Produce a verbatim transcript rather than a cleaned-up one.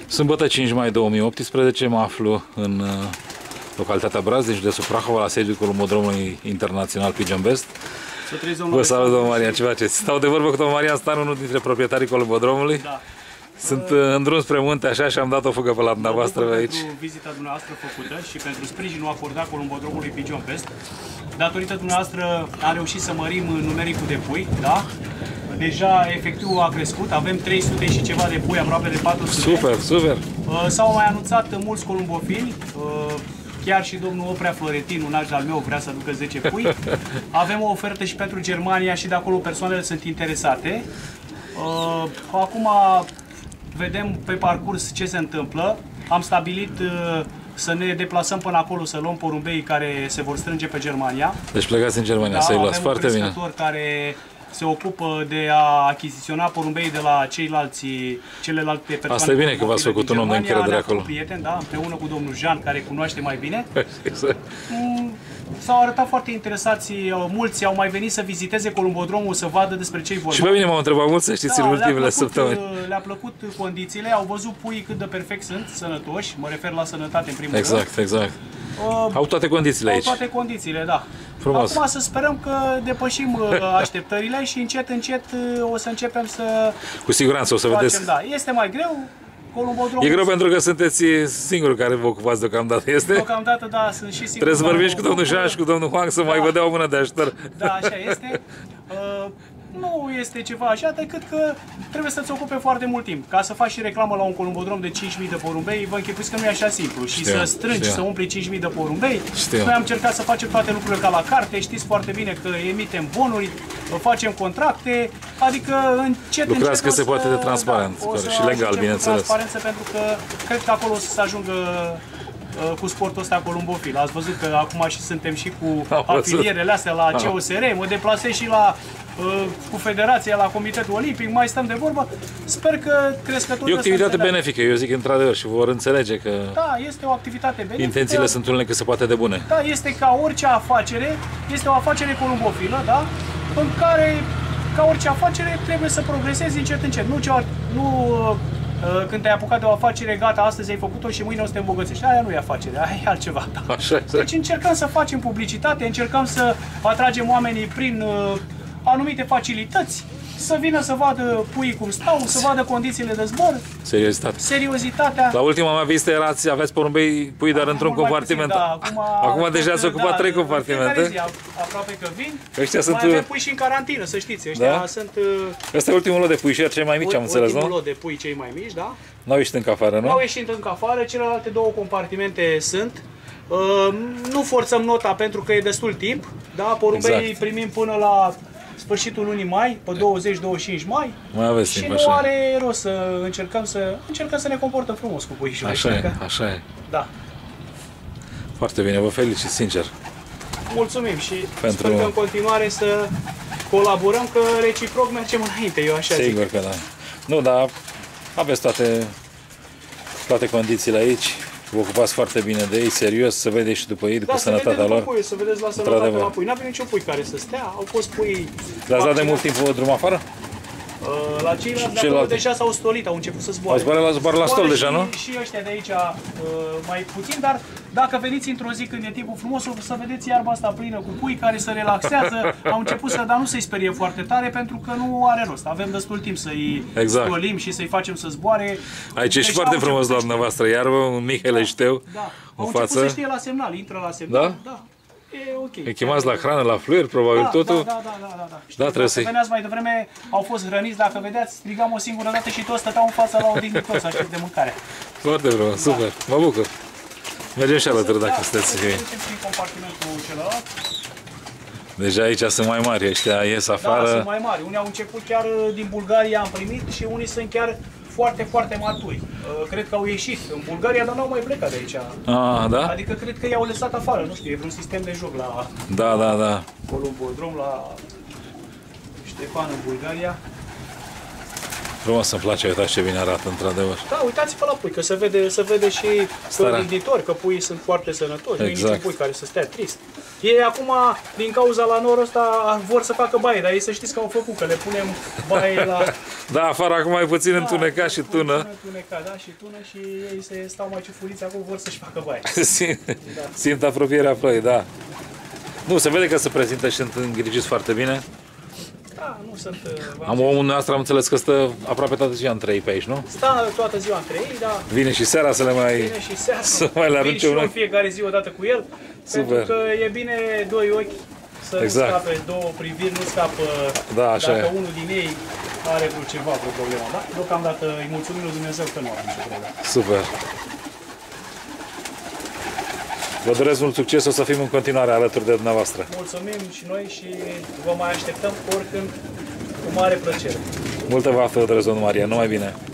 Sâmbătă cinci mai două mii optsprezece mă aflu în localitatea Brazdin, județul Prahova, la sediul Columbodromului Internațional Pigeon Best. Vă salut, domnul Marian, ce faceți? Stau de vorbă cu domnul Marian Stan, unul dintre proprietarii Columbodromului. Da. Sunt uh, în drum spre munte, așa, și am dat o fugă pe la dumneavoastră aici. Pentru vizita dumneavoastră făcută și pentru sprijinul acordat Columbodromului Pigeon Best. Datorită dumneavoastră am reușit să mărim numericul de pui, da? Deja efectivul a crescut, avem trei sute și ceva de pui, aproape de patru sute. Super, super! Uh, S-au mai anunțat mulți columbofili, uh, chiar și domnul Oprea Florentin, un aj al meu, vrea să aducă zece pui. Avem o ofertă și pentru Germania și de acolo persoanele sunt interesate. Uh, acum vedem pe parcurs ce se întâmplă. Am stabilit uh, să ne deplasăm până acolo, să luăm porumbeii care se vor strânge pe Germania. Deci plecați în Germania, da, să-i luați, foarte bine. Avem un crescător care se ocupă de a achiziționa porumbeii de la ceilalți, celelalte persoane. Asta e bine că v-ați făcut un om de încredere acolo. Prieten, da, împreună cu domnul Jean, care cunoaște mai bine. Exact. S-au arătat foarte interesați, mulți au mai venit să viziteze Columbodromul, să vadă despre ce-i vorba. Și pe mine m-au întrebat mulți, să știți, da, în ultimele le săptămâni. Le-a plăcut condițiile, au văzut puii cât de perfect sunt, sănătoși, mă refer la sănătate în primul exact, rând. Exact, exact. Uh, au toate condițiile au aici. Au toate condițiile, da. Frumos. Acum să sperăm că depășim așteptările și încet, încet o să începem să... Cu siguranță o să facem, vedeți. Da. Este mai greu. Columbodromul... E greu pentru că sunteți singurul care vă ocupați deocamdată, este? Deocamdată, da, sunt și singur. Trebuie să vorbim și cu domnul Jean și cu domnul Huang să da. mai vă dea o mână de ajutor. Da, așa este. Uh, nu este ceva așa, decât că trebuie să-ți ocupe foarte mult timp. Ca să faci și reclamă la un columbodrom de cinci mii de porumbei, vă închipuiți că nu e așa simplu. Și știu, să strângi, știu. să umpli cinci mii de porumbei. Știu. Noi am încercat să facem toate lucrurile ca la carte, știți foarte bine că emitem bonuri, facem contracte, adică încet, lucrați încet cât se poate să, de transparent, da, și legal, bineînțeles. Transparență, pentru că cred că acolo o să se ajungă cu sportul ăsta columbofil. Ați văzut că acum și suntem și cu afilierele astea la C O S R, mă deplasez și la cu Federația, la Comitetul Olimpic, mai stăm de vorbă. Sper că crescătorii... E o activitate benefică, eu zic într-adevăr, și vor înțelege că... Da, este o activitate benefică. Intențiile sunt unele cât se poate de bune. Da, este ca orice afacere, este o afacere columbofilă, da? În care, ca orice afacere, trebuie să progresezi încet, încet. Nu, ce, nu când te-ai apucat de o afacere, gata, astăzi ai făcut-o și mâine o să te îmbogățești. Aia nu e afacere, aia e altceva. Da. Așa, exact. Deci încercăm să facem publicitate, încercăm să atragem oamenii prin uh, anumite facilități, să vină să vadă puii cum stau, să vadă condițiile de zbor. Seriozitate. Seriozitatea. La ultima mea vizită erați, aveți porumbei pui, dar într-un compartiment. Da, acum, acum deja ați ocupat da, trei compartimente. Zi, aproape că vin. Ăștia mai sunt... avem pui și în carantină, să știți. Ăștia da? sunt... Ăsta e ultimul lot de pui și cei mai mici, am înțeles, nu? Ultimul lot de pui, cei mai mici, da? N-au ieșit încă afară, nu? N-au ieșit încă afară, celelalte două compartimente sunt. Uh, nu forțăm nota pentru că e destul timp, da? Porumbei exact. primim până la sfârșitul lunii mai, pe douăzeci douăzeci și cinci mai. Mai aveți și timp, nu așa. are rost să încercăm să încercăm să ne comportăm frumos cu puișorii. Așa e, așa e. Da. Foarte bine, vă felicit sincer. Mulțumim și pentru... sper că în continuare să colaborăm, că reciproc mergem înainte, eu așa Sigur zic. că da. Nu, dar aveți toate, toate condițiile aici. Vă ocupați foarte bine de ei, serios, să vedeți și după ei, după da, sănătatea lor. Pui, să vedeți la sănătatea la pui. N-avem niciun pui care să stea, au fost pui... Le-ați dat de mult timp drum afară? Uh, la ceilalți de acolo deja s-au stolit, au început să zboare. Au zboare la, zboare la stol și, deja, nu? Și ăștia de aici uh, mai puțin, dar dacă veniți într-o zi când e timpul frumos, o să vedeți iarba asta plină cu pui care se relaxează, au început să, dar nu să-i sperie foarte tare, pentru că nu are rost. Avem destul timp să-i exact. stolim și să-i facem să zboare. Aici e și foarte frumos la dumneavoastră, iarbă, un mic heleșteu da. în au față. Au să știe la semnal, intră la semnal. Da? Da. E ok. E chemați la hrană, la fluier, probabil, da, totul? Da, da, da, da, da. Da, trebuie să-i... veneați mai devreme, au fost hrăniți, dacă vedeați, strigam o singură dată și toți stăteau în fața la o dignitor să aștept de mâncare. Foarte frumos, super, da. Mă bucur. Mergem și alături dacă da, sunteți. Da, în compartimentul celălalt. Deja aici sunt mai mari, ăștia ies afară. Da, sunt mai mari. Unii au început chiar din Bulgaria, am primit, și unii sunt chiar foarte, foarte maturi. Cred că au ieșit în Bulgaria, dar n-au mai plecat de aici. Ah, da? Adică cred că i-au lăsat afară, nu știu, e vreun sistem de joc la da, da, da. Columbodrom, la Ștefan, în Bulgaria. Frumos, îmi place, uitați ce bine arată, într-adevăr. Da, uitați-vă la pui, că se vede, se vede și rânditori, că puii sunt foarte sănătoși, exact. Nu e niciun pui care să stea trist. Ei acum, din cauza la norul ăsta, vor să facă baie, dar ei să știți că au făcut, că le punem baie la... Da, afară acum mai puțin da, întunecat și tună. Întunecat, da, și tună și ei se stau mai ciufuliți acum, vor să-și facă baie. Simt, da. Simt apropierea ploii, da. Nu, se vede că se prezintă și sunt îngrijiți foarte bine. Da, nu sunt... Am omul nostru, am înțeles că stă aproape toată ziua între ei pe aici, nu? Stă toată ziua între ei, da. Vine și seara să le mai... Vine și seara. Să mai le arunce Vin și eu un în fiecare zi odată cu el. Super. Pentru că e bine doi ochi să exact. Nu scape, două priviri, nu scapă da, așa dacă e. unul din ei are vreo ceva, vreo problemă. Da? Deocamdată îi mulțumim lui Dumnezeu că nu are nicio problemă. Super. Vă doresc mult succes, o să fim în continuare alături de dumneavoastră. Mulțumim și noi și vă mai așteptăm oricând cu mare plăcere. Multă baftă vă doresc, domnul Marian, numai bine!